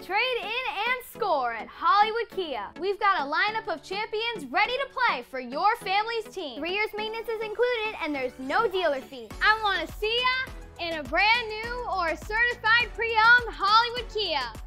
Trade in and score at Hollywood Kia. We've got a lineup of champions ready to play for your family's team. 3 years maintenance is included and there's no dealer fee. I want to see ya in a brand new or certified pre-owned Hollywood Kia.